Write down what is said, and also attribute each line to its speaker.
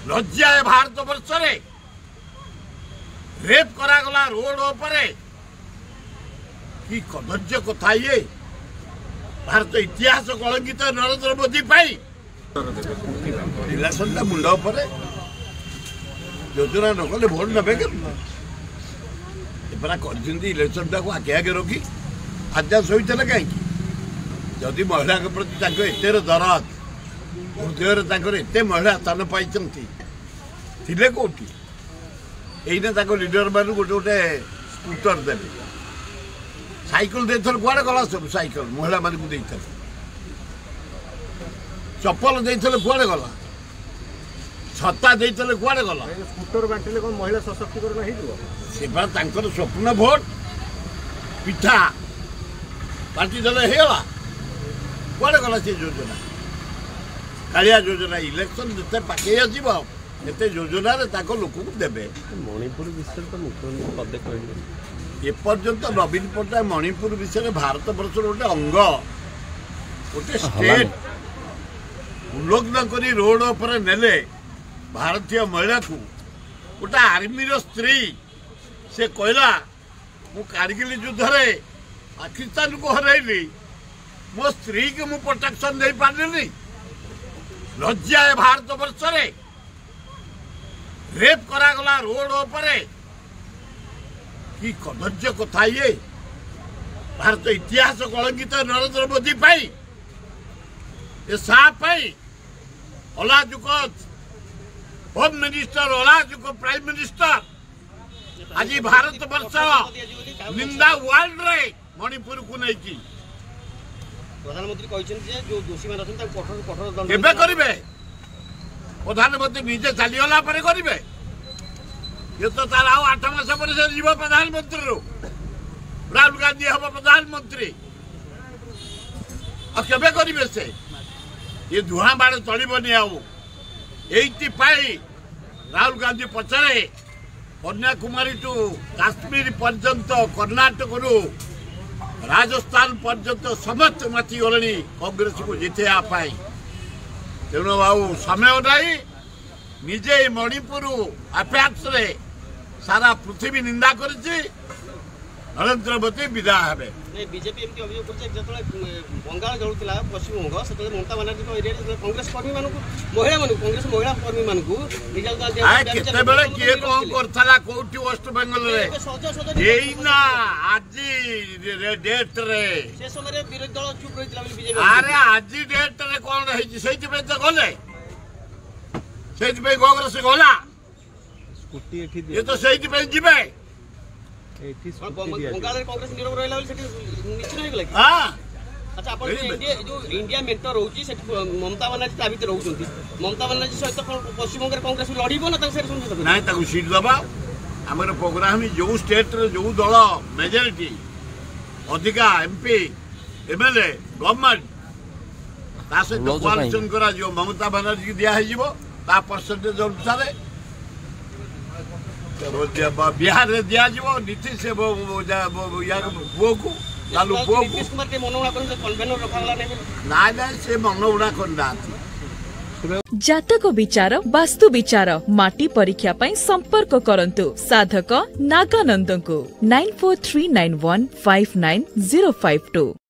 Speaker 1: लज्जा है भारत वर्ष रे रेप करागला रोड उपरे कि कदर्य कथा ये भारत इतिहास कलंकित नरेंद्र मोदी पाई इलेक्शन मुंड उपरे योजना न कले भोट नबे कर इलेक्शन टाक आगे आगे रखी आज शोते कहीं जदि महिला के प्रति एतेर दरद हृदय एत महिला स्थान पाई कौटी यहीने लीडर मान गोटे गोटे स्कूटर देते साइकिल देथल कुआड़े गला सब साइकिल महिला मान को देथल चप्पल देथल कुआड़े गला छता देथल कुआड़े गला
Speaker 2: स्कूटर बांटिले कोन महिला सशक्तिकरण हेइबो
Speaker 1: सेबा तांकर स्वप्न भोट पिठा पार्टी दल हेला कुआड़े गला से योजना कालिया योजना इलेक्शन जते पाके आसीबो एते योजना रे ताको लोक को देबे
Speaker 2: मणिपुर विषय तो मुख्यमंत्री पदे कहले
Speaker 1: एपर्यंत नवीन पट्टनायक मणिपुर विषय भारत वर्ष गोटे अंग गोटे स्टेट उल्लंघन कर रोड पर नेले भारतीय महिला को गोटे आर्मी स्त्री से कहला मु कारगिल युद्ध रे पाकिस्तान को हरैली मो स्त्री के मु प्रोटेक्शन दे पारली लज्जा है भारत वर्ष रे रेप करागला रोड उपरे कि कदर्य कथा ये भारत इतिहास कलंकित नरेंद्र मोदी पाई ए साहब पाई अलाजुक होम मिनिस्टर अलाजुक प्राइम मिनिस्टर आज भारत वर्ष निंदा वर्ल्ड रे मणिपुर को नहीं की
Speaker 2: प्रधानमंत्री कहते जो दोषी मान कठोर कठोर दंड
Speaker 1: केबे करिवे प्रधानमंत्री निजे चलीगला पर करेंगे ये तो तार 8 मास पर से जीव प्रधानमंत्री रो राहुल गांधी हम प्रधानमंत्री केबे करेंगे से ये धुआं बाड़ चलबनी आईपाई राहुल गांधी पचरे कन्याकुमारी टू काश्मीर पर्यंत कर्णाटक रु राजस्थान पर्यंत समस्त माति गले कांग्रेस को जितेवाई तेणु बाबू समय नहीं निजे मणिपुर अफेयर्स रे सारा पृथ्वी निंदा कर नरेंद्र मोदी विदा हे
Speaker 2: बीजेपी एमती अभियोग कर बंगाल जलुला पश्चिम बंग से ममता बानार्जी एरिया कांग्रेस कर्मी मान महिला कांग्रेस महिला कर्मी मान
Speaker 1: केतबेले किए कौन करथला कोठी वेस्ट बंगाल रे एइना आज डेट रे
Speaker 2: से समय विरोधी दल चुप रहितला बीजेपी
Speaker 1: अरे आज डेट रे कोन रही सेति पे तो गले सेति पे कांग्रेस गला
Speaker 2: स्कूटी एठी
Speaker 1: ये तो सेति पे जिबे
Speaker 2: बंगाल कांग्रेस नीरव रहिला निश्चित हो गला
Speaker 1: हां
Speaker 2: अच्छा आप जो इंडिया मेंटर रोची से ममता बानार्जी ता भीतर रहउछंती ममता बानार्जी सहित पश्चिम बंगाल कांग्रेस लड़ीबो ना तक से समझ
Speaker 1: नहीं ताकू सीट दबा हमर प्रोग्राम जो स्टेट रे जो दल मेजॉरिटी अधिका एमपी एमएलए गवर्नमेंट ता से कोआलिशन करा जो ममता बानार्जी की दिया है जीवो ता परसेंटेज अनुसार बिहार रे दिया जीवो नीतीश से वो को लालू
Speaker 2: नीतीश कुमार के मनोना कर कन्वेनर रखाला
Speaker 1: ना से मनोना करना
Speaker 3: जातक विचार वास्तु विचार माटी परीक्षा पई संपर्क करंतु साधक नागानंद को 9439159052।